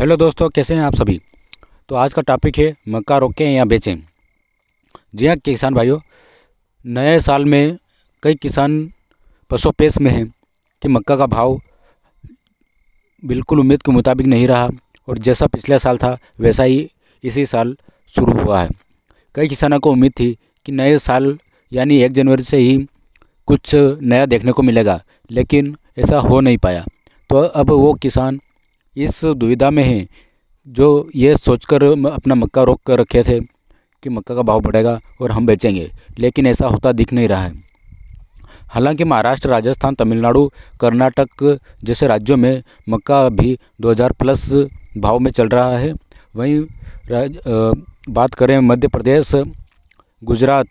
Hello दोस्तों, कैसे हैं आप सभी। तो आज का टॉपिक है मक्का रोकें या बेचें। जी हाँ किसान भाइयों, नए साल में कई किसान पसोपेश में हैं कि मक्का का भाव बिल्कुल उम्मीद के मुताबिक नहीं रहा और जैसा पिछले साल था वैसा ही इसी साल शुरू हुआ है। कई किसानों को उम्मीद थी कि नए साल यानी 1 जनवरी से ही कुछ नया देखने को मिलेगा, लेकिन ऐसा हो नहीं पाया। तो अब वो किसान इस दुविधा में हैं जो ये सोचकर अपना मक्का रोक कर रखे थे कि मक्का का भाव बढ़ेगा और हम बेचेंगे, लेकिन ऐसा होता दिख नहीं रहा है। हालांकि महाराष्ट्र, राजस्थान, तमिलनाडु, कर्नाटक जैसे राज्यों में मक्का भी 2000 प्लस भाव में चल रहा है। वहीं बात करें मध्य प्रदेश, गुजरात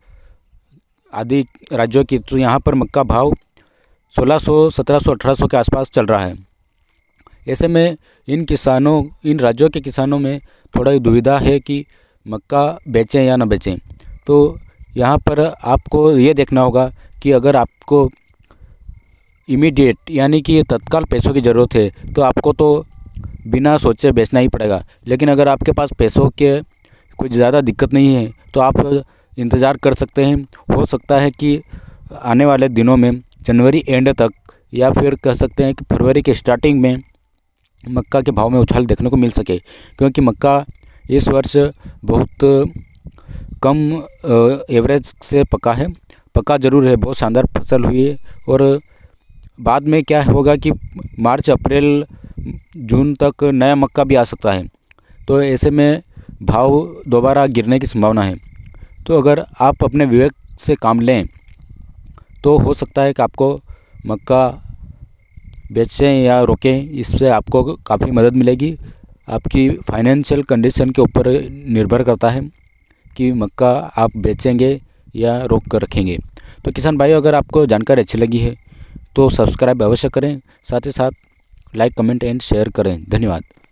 आदि राज्यों की, तो यहाँ पर मक्का भाव 1600, 1700, 1800 के आसपास चल रहा है। ऐसे में इन राज्यों के किसानों में थोड़ा दुविधा है कि मक्का बेचें या ना बेचें। तो यहाँ पर आपको ये देखना होगा कि अगर आपको इमीडिएट यानी कि तत्काल पैसों की ज़रूरत है तो आपको तो बिना सोचे बेचना ही पड़ेगा। लेकिन अगर आपके पास पैसों के कुछ ज़्यादा दिक्कत नहीं है तो आप इंतज़ार कर सकते हैं। हो सकता है कि आने वाले दिनों में जनवरी एंड तक या फिर कह सकते हैं कि फरवरी के स्टार्टिंग में मक्का के भाव में उछाल देखने को मिल सके, क्योंकि मक्का इस वर्ष बहुत कम एवरेज से पका है। पका ज़रूर है, बहुत शानदार फसल हुई है और बाद में क्या होगा कि मार्च, अप्रैल, जून तक नया मक्का भी आ सकता है। तो ऐसे में भाव दोबारा गिरने की संभावना है। तो अगर आप अपने विवेक से काम लें तो हो सकता है कि आपको मक्का बेचें या रोकें, इससे आपको काफ़ी मदद मिलेगी। आपकी फाइनेंशियल कंडीशन के ऊपर निर्भर करता है कि मक्का आप बेचेंगे या रोक कर रखेंगे। तो किसान भाइयों, अगर आपको जानकारी अच्छी लगी है तो सब्सक्राइब अवश्य करें, साथ ही साथ लाइक, कमेंट एंड शेयर करें। धन्यवाद।